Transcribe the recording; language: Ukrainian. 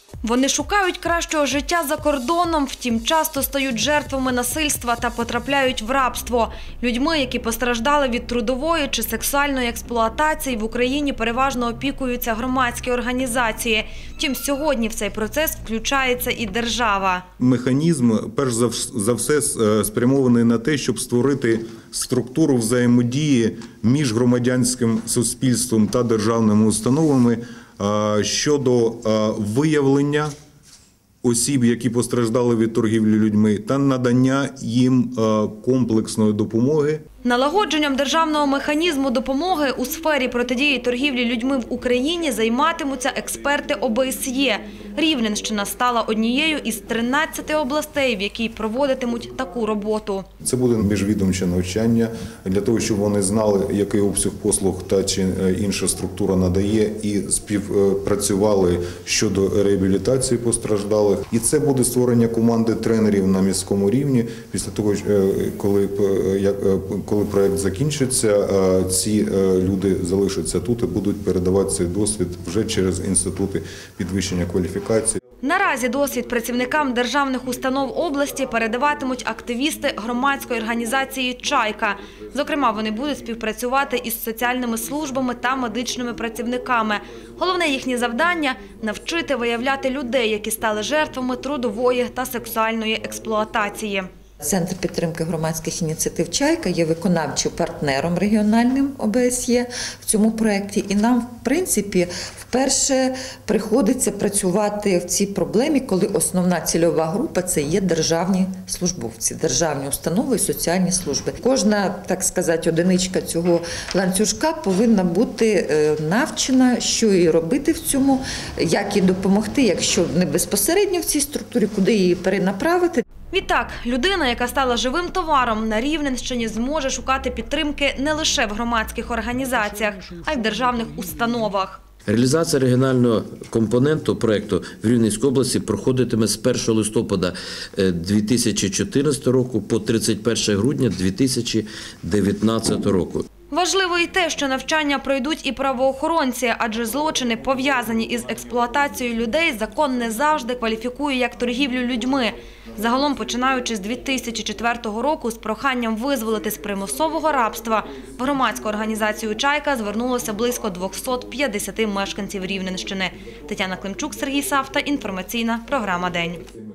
Вони шукають кращого життя за кордоном, втім часто стають жертвами насильства та потрапляють в рабство. Людьми, які постраждали від трудової чи сексуальної експлуатації, в Україні переважно опікуються громадські організації. Втім, сьогодні в цей процес включається і держава. Механізм, перш за все, спрямований на те, щоб створити структуру взаємодії між громадянським суспільством та державними установами щодо виявлення осіб, які постраждали від торгівлі людьми, та надання їм комплексної допомоги. Налагодженням державного механізму допомоги у сфері протидії торгівлі людьми в Україні займатимуться експерти ОБСЄ. Рівненщина стала однією із 13 областей, в якій проводитимуть таку роботу. Це буде міжвідомче навчання для того, щоб вони знали, який обсяг послуг та чи інша структура надає, і співпрацювали щодо реабілітації постраждалих. І це буде створення команди тренерів на міському рівні. Після того, коли проєкт закінчиться, ці люди залишаться тут і будуть передавати цей досвід вже через інститути підвищення кваліфікації. Наразі досвід працівникам державних установ області передаватимуть активісти громадської організації «Чайка». Зокрема, вони будуть співпрацювати із соціальними службами та медичними працівниками. Головне їхнє завдання – навчити виявляти людей, які стали жертвами трудової та сексуальної експлуатації. Центр підтримки громадських ініціатив «Чайка» є виконавчим партнером регіональним ОБСЄ в цьому проєкті. І нам, в принципі, вперше приходиться працювати в цій проблемі, коли основна цільова група – це є державні службовці, державні установи і соціальні служби. Кожна, так сказати, одиничка цього ланцюжка повинна бути навчена, що їй робити в цьому, як їй допомогти, якщо не безпосередньо в цій структурі, куди її перенаправити. Відтак, людина, яка стала живим товаром на Рівненщині, зможе шукати підтримки не лише в громадських організаціях, а й в державних установах. Реалізація регіонального компоненту проєкту в Рівненській області проходитиме з 1 листопада 2014 року по 31 грудня 2019 року. Важливо і те, що навчання пройдуть і правоохоронці, адже злочини, пов'язані із експлуатацією людей, закон не завжди кваліфікує як торгівлю людьми. Загалом, починаючи з 2004 року, з проханням визволити з примусового рабства, в громадську організацію «Чайка» звернулося близько 250 мешканців Рівненщини. Тетяна Климчук, Сергій Савта. Інформаційна програма «День».